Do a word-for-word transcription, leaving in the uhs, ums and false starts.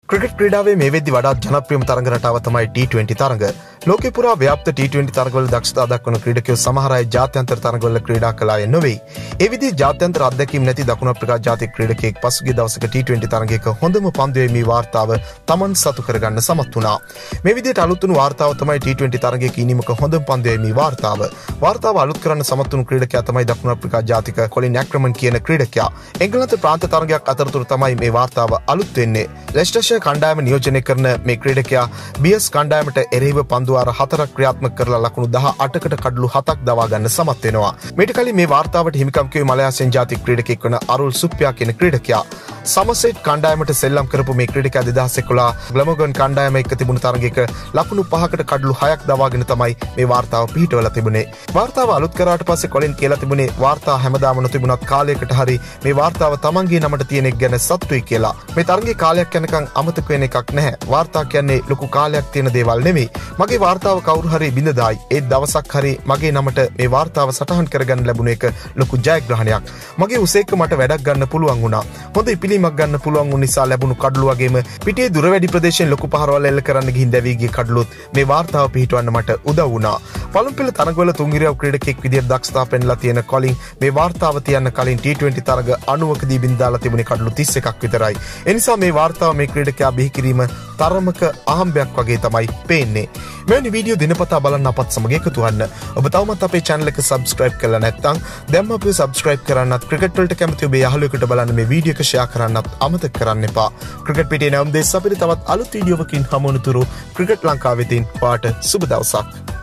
Cricket ක්‍රීඩාවේ මේ වෙද්දි වඩාත් ජනප්‍රියම තරඟ රටාව තමයි ටී ට්වෙන්ටි තරඟ. ලෝකේ පුරා ව්‍යාප්ත ටී ට්වෙන්ටි තරඟවල දක්ෂතා දක්වන ක්‍රීඩකයෝ සමහර අය ජාත්‍යන්තර තරඟවල ක්‍රීඩා කළාය නොවේ. ඒ විදිහේ ජාත්‍යන්තර අත්දැකීම් නැති දකුණු අප්‍රිකා ජාතික ක්‍රීඩකයෙක් පසුගිය දවසක ටී ට්වෙන්ටි තරඟයක හොඳම පන්දුවේ මේ වාර්තාව Taman සතු කරගන්න සමත් වුණා. මේ විදිහට අලුත් වුණු වාර්තාව තමයි ටී ට්වෙන්ටි තරඟයක ඉනිමක හොඳම පන්දුවේ මේ වාර්තාව. වාර්තාව අලුත් කරන්න සමත් වුණු ක්‍රීඩකයා තමයි දකුණු අප්‍රිකා ජාතික කොලින් ඇක්‍රමන් කියන ක්‍රීඩකයා. එංගලන්ත ප්‍රාන්ත තරඟයක් අතරතුර තමයි මේ වාර්තාව අලුත් වෙන්නේ. ලෙස්ටර්ෂයර් කණ්ඩායම නියෝජනය කරන මේ ක්‍රීඩකයා බීඑස් කණ්ඩායමට එරෙහිව පන්දු වාර හතරක් ක්‍රියාත්මක කරලා ලකුණු දහ අටකට කඩලු හතක් දවා ගන්න සමත් වෙනවා. මීට කලින් මේ වාර්තාවට හිමිකම් කිව්වේ මලයාසියන් ජාතික ක්‍රීඩකයෙක් වන අරුල් සුප්පියා කියන ක්‍රීඩකයා. සමසෙට් කණ්ඩායමට සෙල්ලම් කරපු මේ ක්‍රීඩකයා දෙදහස් එකොළහ ග්ලැමර්ගන් කණ්ඩායම එක්ක තිබුණු තරගයක ලකුණු පහකට කඩලු හයක් දවාගෙන තමයි මේ වාර්තාව පිහිටවලා තිබුණේ. වාර්තාව අලුත් කරාට පස්සේ කොලින් කියලා තිබුණේ වාර්තා හැමදාම නොතිබුණත් කාලයකට හරි මේ වාර්තාව තමන්ගේ නමට තියෙන එක ගැන සතුටුයි කියලා. මේ තරගයේ කාලයක් යනකම් අමතක වෙන එකක් නැහැ. වාර්තා කියන්නේ ලොකු කාලයක් තියෙන දේවල් නෙමෙයි. මගේ වාර්තාව කවුරු හරි බින්දදායි ඒ දවසක් හරි මගේ නමට මේ වාර්තාව සටහන් කරගන්න ලැබුණ එක ලොකු ජයග්‍රහණයක්. මගේ උසේක මට වැඩක් ගන්න පුළුවන් වුණා. හොඳ ඉපිලීමක් ගන්න පුළුවන් වුණ නිසා ලැබුණු කඩලු වගේම පිටේ දුර වැඩි ප්‍රදේශයෙන් ලොකු පහරවල් එල්ල කරන්න ගිහින් දැවී ගිය කඩලුත් මේ වාර්තාව පිහිටවන්න මට උදව් වුණා. පළමු පෙළ තරගවල තුන්ගිරියව් ක්‍රීඩකෙක් විදියට දක්ෂතා පෙන්ලා තියෙන කොලින් මේ වාර්තාව තියන්න කලින් ටී ට්වෙන්ටි තරග අනූවකදී බින්දාලා තිබුණේ කඩලු තිස් එකක් විතරයි. ඒ නිසා මේ වාර්තාව මේ ක්‍රීඩකයා බිහි කිරීම තරමක අහම්බයක් වගේ තමයි පේන්නේ. මෙවැනි වීඩියෝ දිනපතා බලන්න අපත් සමග එකතු වන්න. ඔබ තවමත් අපේ channel එක subscribe කරලා නැත්නම් දැන්ම අපිව subscribe කරන්නත් ක්‍රිකට් වලට කැමති ඔබේ යාළුවෙකුට බලන්න මේ වීඩියෝ එක share කරන්නත් අමතක කරන්න එපා. ක්‍රිකට් පිටේ නම් දෙස් අපිට තවත් අලුත් වීඩියෝවකින් හමු වනතුරු ක්‍රිකට් ලංකාවෙතින් පාට සුබ දවසක්.